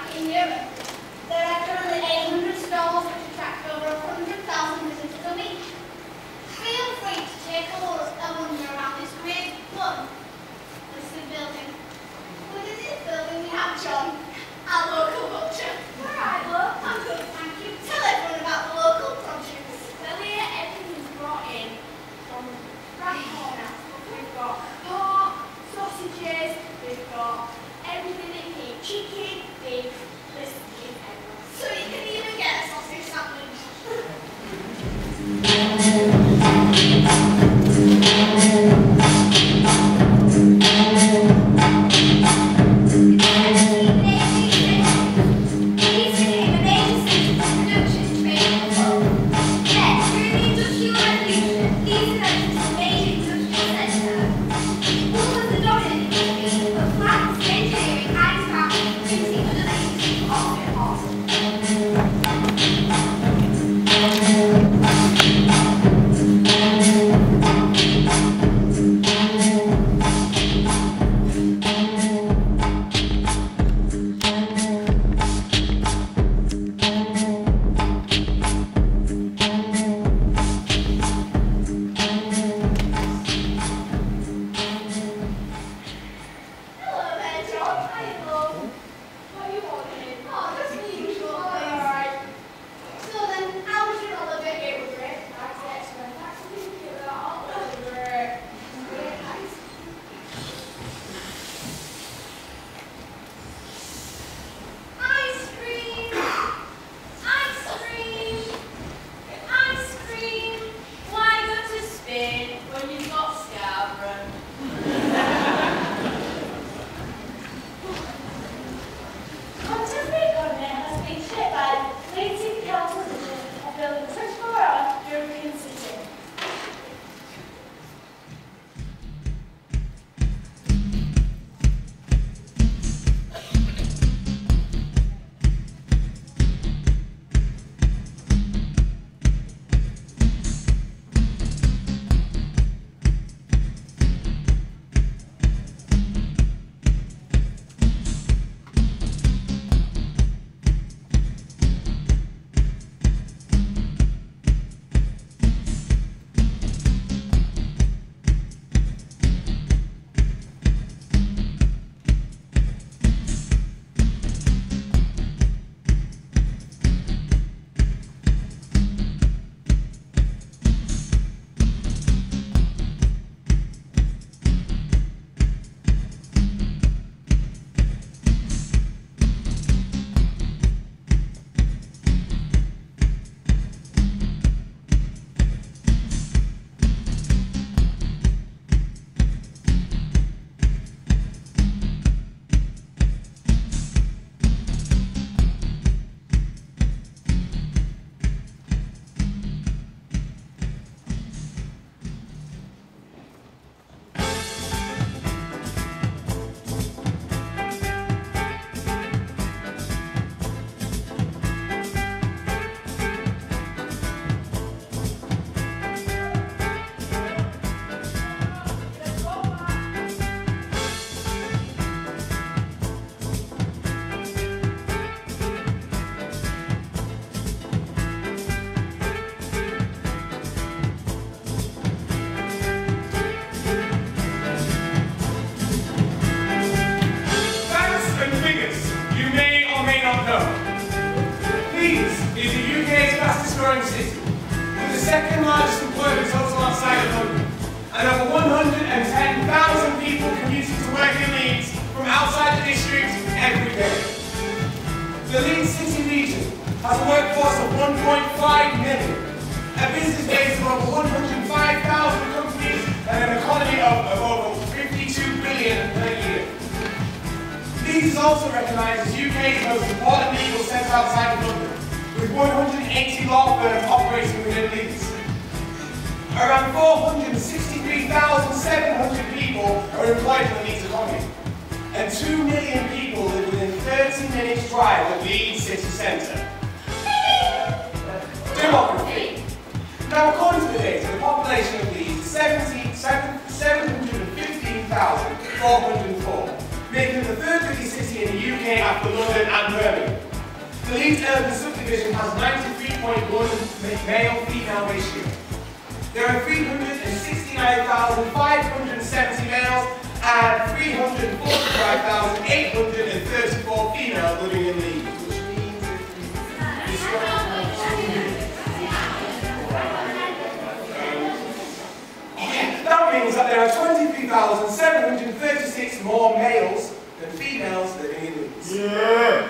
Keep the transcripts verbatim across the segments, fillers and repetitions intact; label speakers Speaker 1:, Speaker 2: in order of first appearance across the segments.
Speaker 1: in Europe. There are currently eight hundred stalls which attract over one hundred thousand visitors a week. Feel free to take a look a wander around this great, fun, listed building. Within this building we have John, our local butcher. Alright, love. I'm good, thank you. Tell everyone about the local produce.
Speaker 2: Well, here everything's brought in from right corner. We've got pork, sausages, we've got everything that you need. Chicken, beef, listen, chicken, everyone.
Speaker 1: So you can even get a sausage sandwich.
Speaker 3: Leeds is the U K's fastest growing city, with the second largest employment total outside of London, and over one hundred ten thousand people commuting to work in Leeds from outside the district every day. The Leeds City region has a workforce of one point five million, a business base of over one hundred five thousand companies, and an economy of, of over fifty-two billion per year. Leeds is also recognised as U K's most important legal centre outside of London, with one hundred eighty law firms operating within Leeds. Around four hundred sixty-three thousand seven hundred people are employed in the Leeds economy, and two million people live within thirty minutes drive of Leeds city centre. Demography. Now, according to the data, the population of Leeds is seven hundred fifteen thousand four hundred four. making it the third biggest city in the U K after London and Birmingham. The Leeds urban subdivision has ninety-three point one male-female ratio. There are three hundred sixty-nine thousand five hundred seventy males and three hundred forty-five thousand eight hundred thirty-four females living in Leeds, which means that means that there are twenty-three thousand seven hundred thirty-six more males than females living in Leeds. Yeah.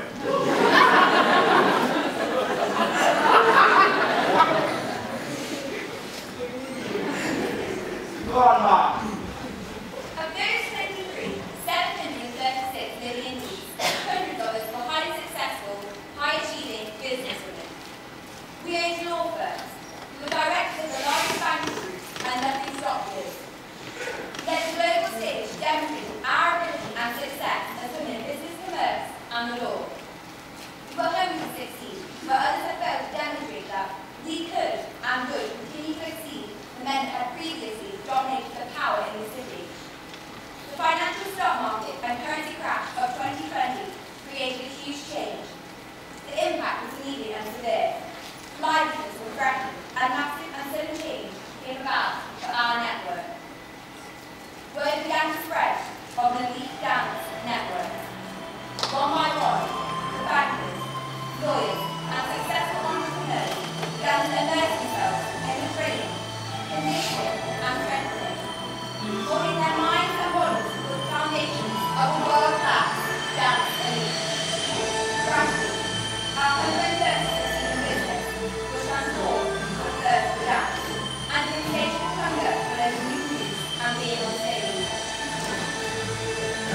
Speaker 3: Go on, Mark.
Speaker 4: Of those twenty-three, seven hundred thirty-six living in Leeds, hundreds of us were highly successful, high-achieving businesswomen. We owned law firms. We were directors of the largest banking group and nothing stopped us. We led the global stage demonstrating our ability and success as women in business, commerce, and the law. We were hungry to succeed, but others have failed to demonstrate that we could and would continue to exceed the men that had previously dominated the power in the city. The financial stock market and currency crash of twenty twenty created a huge change. The impact was immediate and severe. Livelihoods were threatened, and massive and sudden change came about for our network. Word began to spread of the Leeds Dance network. One by one, the bankers, lawyers, and successful entrepreneurs began to immerse themselves in the training, conditioning, and strengthening, forming their minds and bodies with the foundations of a world-class dance elite. Gradually, our hundred services in business was transformed to a thirst for dance, and an insatiable hunger for learning new moves and being on stage.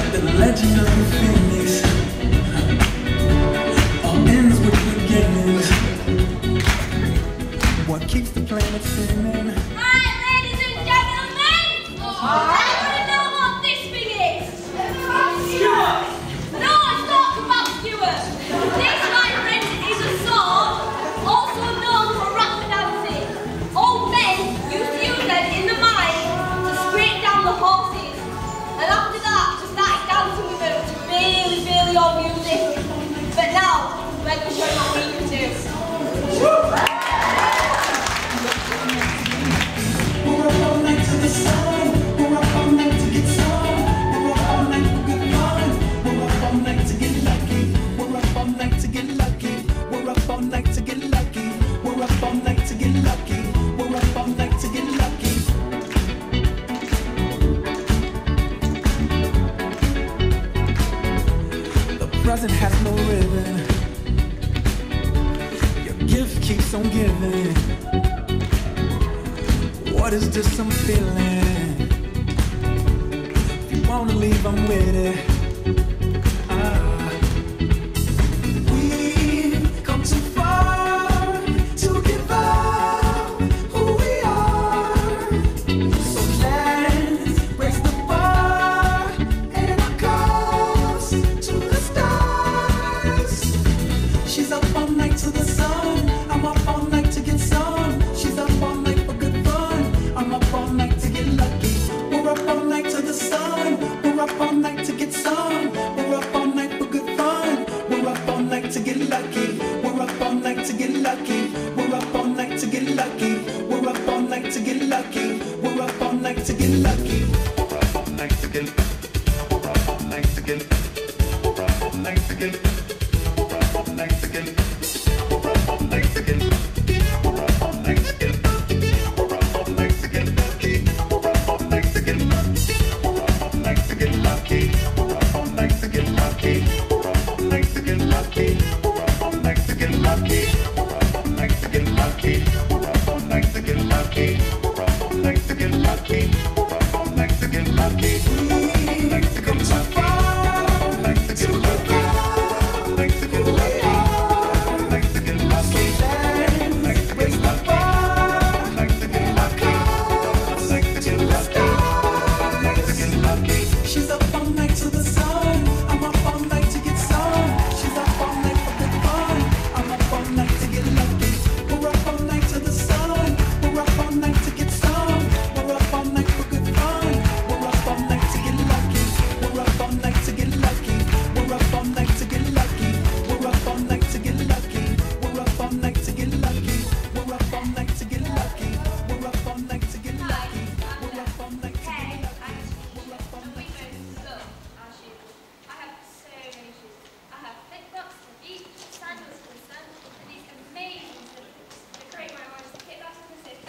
Speaker 5: The legend of the Phoenix all ends with beginnings. What keeps the planet spinning?
Speaker 2: Hi, ladies and gentlemen! I want to know what this thing is. Stuart! No, it's not about Stuart. This, my friend, is a song, also known for rap dancing. Old men used to use them in the mine to scrape down the horses. And after that, to start dancing with them to really, really old music. But now, we're going to show you what we can do.
Speaker 5: We're up all night to the sun. We're up all night to get some. We're up all night for good fun. We're up all night to get lucky. We're up all night to get lucky. We're up all night to get lucky. We're up all night to get lucky. We're up all night to get lucky. The present has no ribbon. Your gift keeps on giving. What is this I'm feeling? If you wanna leave, I'm with it. Ah. We've come too far to give up who we are. So let's raise the bar and our cups to the stars. She's up all night to the sun. I'm up all night to get some. She's up all night for good fun. I'm up all night to get lucky. We're up all night to the sun. We're up all night to get some. We're up all night for good fun. We're up all night to get lucky. We're up all night to get lucky. We're up all night to get lucky. We're up all night to get lucky. We're up all night to get lucky. We're up all night to get. We're up all night to get. We're up all night to get. We're up all night to get. We're up all night to get. We're up all night to get. We're up all night to get lucky. We're up all night to get lucky. We're up all night to get lucky. We're up all night to get lucky. We're up all night to get lucky. We're up all night to get lucky. We're up all night to get lucky. We're up all night to get lucky. We're up all night to get lucky. We're up all night to get lucky. We've come too far to get lucky. Like to get lucky. Like to get lucky. Like to get lucky. Like to get lucky. Like to get lucky. Like to get lucky. She's up all night to the sun. I'm up all night to get some. She's up all night for good fun. I'm up all night to get lucky. We're up all night to the sun. We're up all night to get some. We're up all night for good fun. We're up all night to get lucky. We're up all night to get lucky. We're up all night to get lucky. We're up all night to get lucky. We're up all night to get lucky. We're up all night to get lucky. We're up all night to get lucky. We're up all night to get lucky. We're up all night to get lucky.
Speaker 2: Our shoes. I have so many shoes. I have flip-flops for feet, sandals for the sun, and these amazing slippers. The great one I want to get back to the city.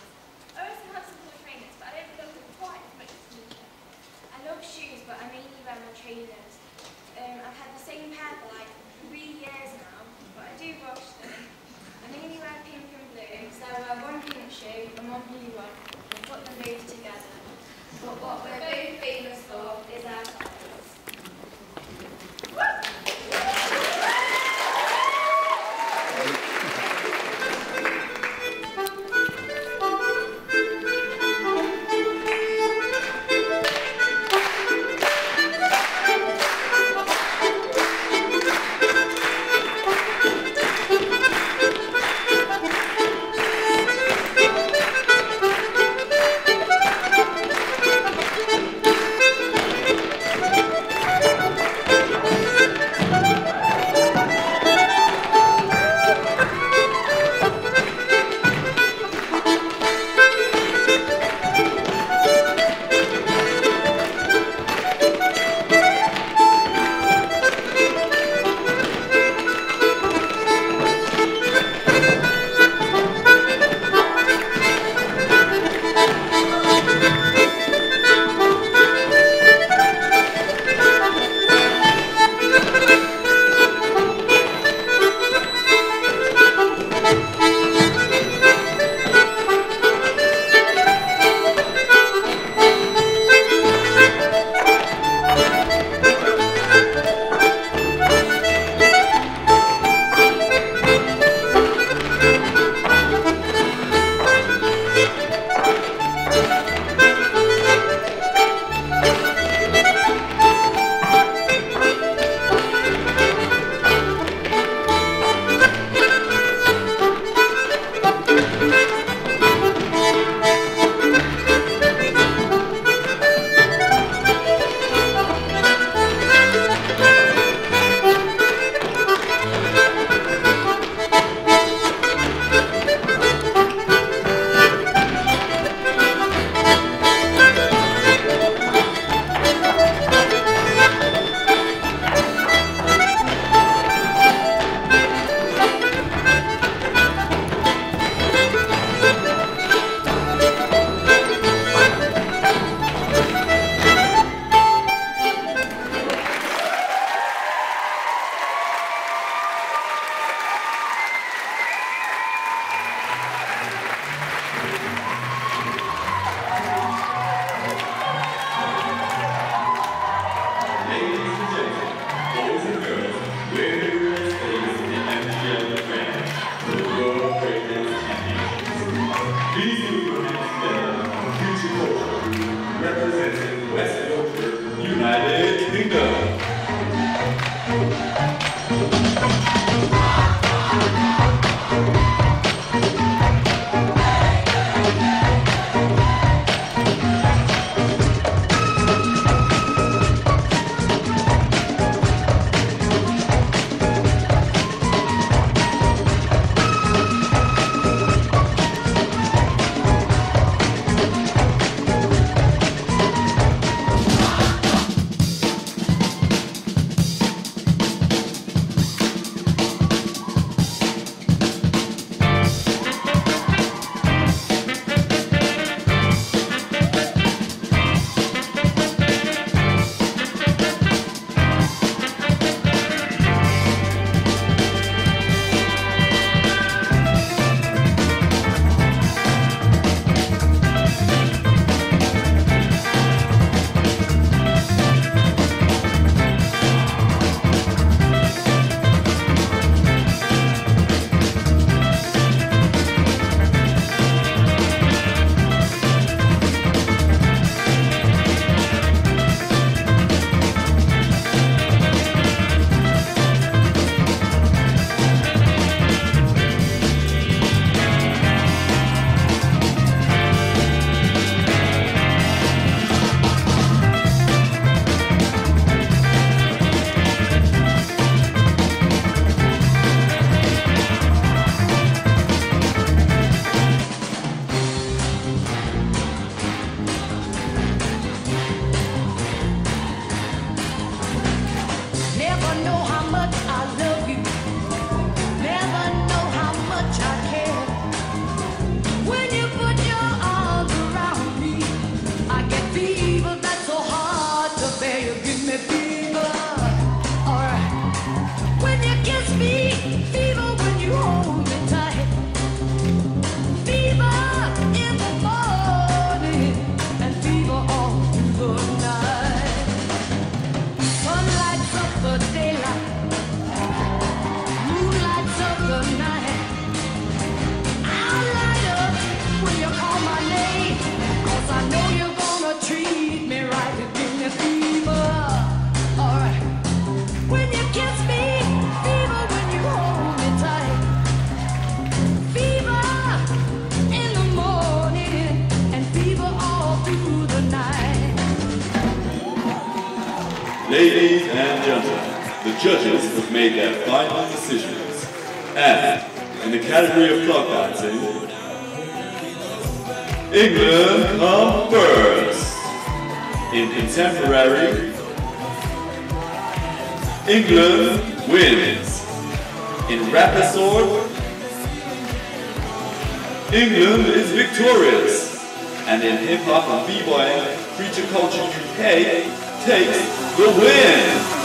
Speaker 2: I also have some cool trainers, but I don't love them quite as much as sneakers. I love shoes, but I mainly wear my trainers. Um, I've had the same pair for like three years now, but I do wash them. I mainly wear pink and blue, so I wear one pink shoe and one blue one, and put them both together. But what we're both famous for is our clothes.
Speaker 6: Representing West Yorkshire, United Kingdom. Ladies and gentlemen, the judges have made their final decisions. And, in the category of clog dancing, England come first. In contemporary, England wins. In rapisode, England is victorious. And in hip-hop and b-boying, Creature Culture U K takes the win!